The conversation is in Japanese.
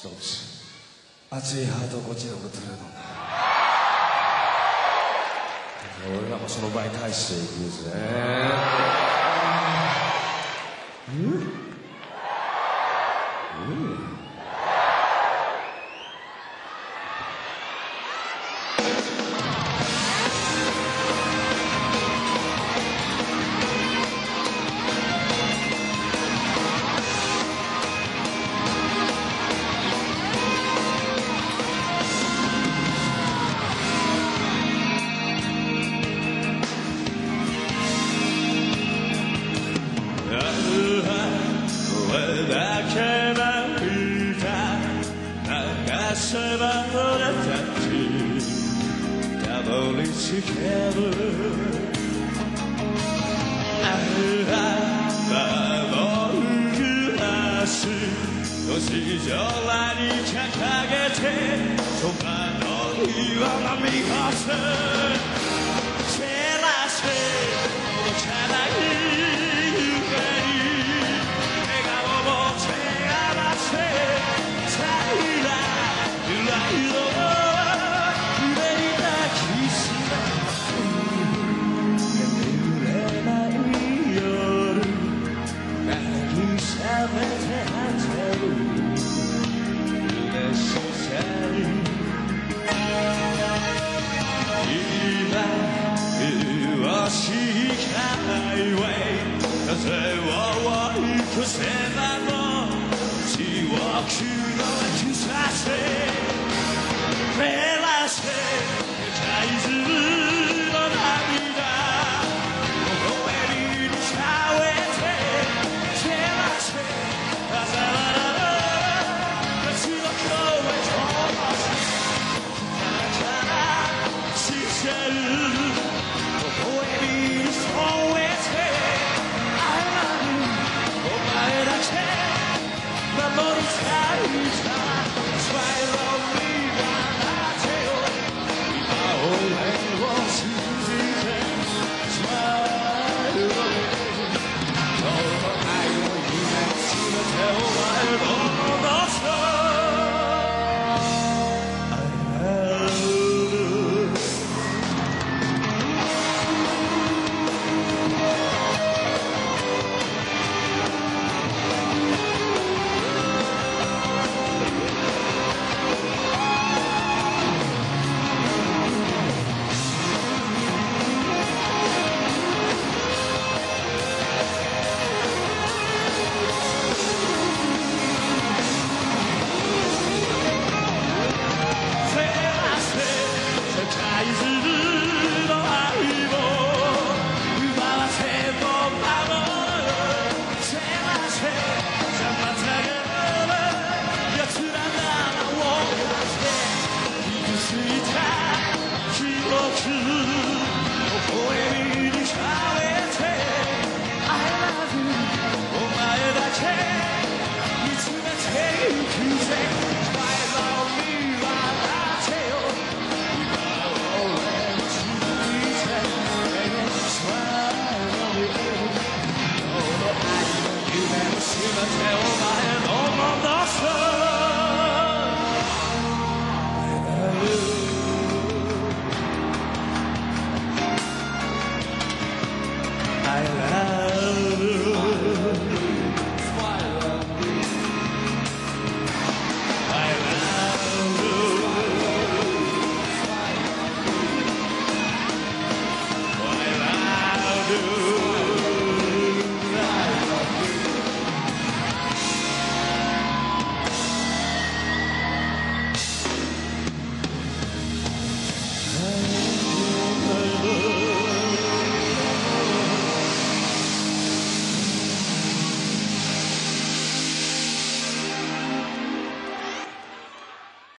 一つ熱いハートをこっちに送ってくれたんだ。俺らもその倍返していくぜ。 だけ涙流せば俺たちたどり着ける。守る足星空に掲げて空の岩波風照らせ届かない風を追い越せばも地獄の草せ照らせ世界中の涙微笑みにしゃべって照らせ風は夏の声とからしてる微笑みに添えて守りたいさ Swallow me がてよ今俺を信じて Swallow me 今日の愛の夢全てを前の戻そうお前だけ